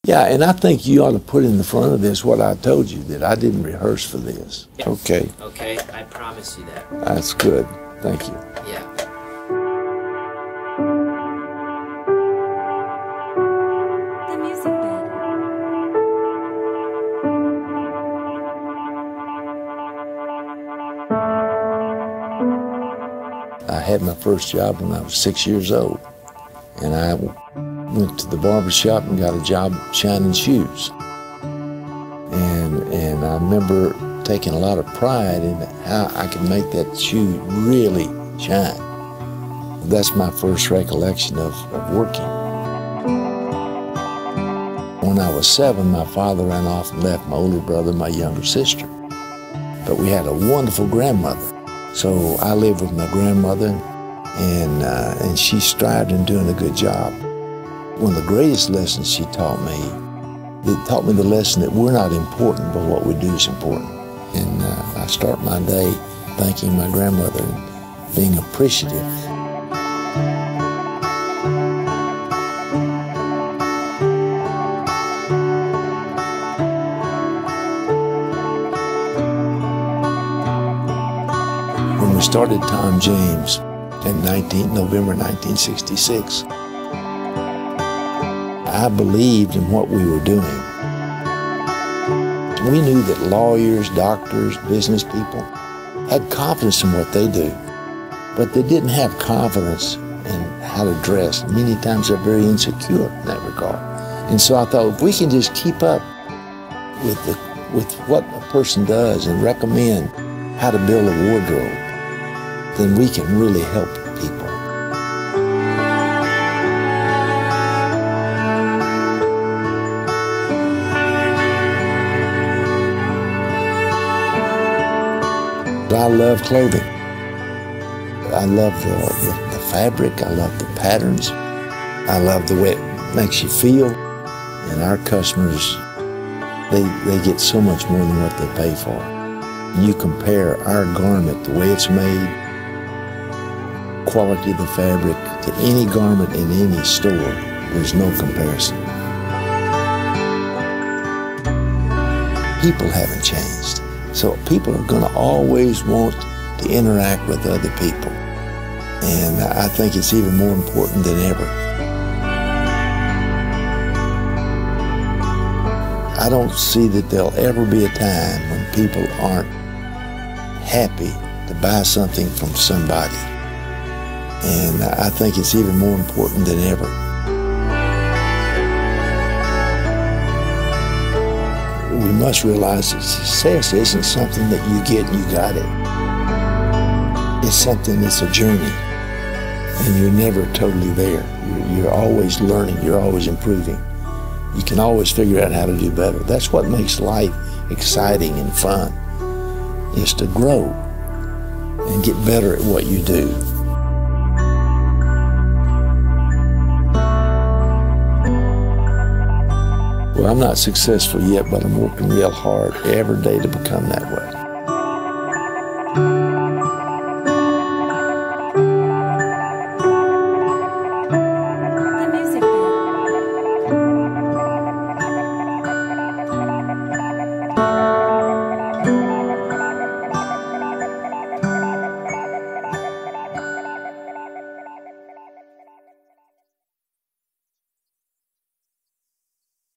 Yeah, and I think you ought to put in the front of this what I told you, that I didn't rehearse for this. Yeah. Okay. Okay, I promise you that. That's good. Thank you. Yeah. The Music Bed. I had my first job when I was 6 years old, and I went to the barber shop and got a job shining shoes. And I remember taking a lot of pride in how I could make that shoe really shine. That's my first recollection of working. When I was 7, my father ran off and left my older brother and my younger sister. But we had a wonderful grandmother. So I lived with my grandmother, and she strived in doing a good job. One of the greatest lessons she taught me, it taught me the lesson that we're not important, but what we do is important. And I start my day thanking my grandmother and being appreciative. When we started Tom James in November 1966, I believed in what we were doing. We knew that lawyers, doctors, business people had confidence in what they do, but they didn't have confidence in how to dress. Many times they're very insecure in that regard. And so I thought, if we can just keep up with what a person does and recommend how to build a wardrobe, then we can really help people. I love clothing. I love the fabric. I love the patterns. I love the way it makes you feel. And our customers, they get so much more than what they pay for. And you compare our garment, the way it's made, quality of the fabric, to any garment in any store, there's no comparison. People haven't changed. So people are going to always want to interact with other people. And I think it's even more important than ever. I don't see that there'll ever be a time when people aren't happy to buy something from somebody. And I think it's even more important than ever. We must realize that success isn't something that you get and you got it. It's something that's a journey, and you're never totally there. You're always learning, you're always improving. You can always figure out how to do better. That's what makes life exciting and fun, is to grow and get better at what you do. Well, I'm not successful yet, but I'm working real hard every day to become that way.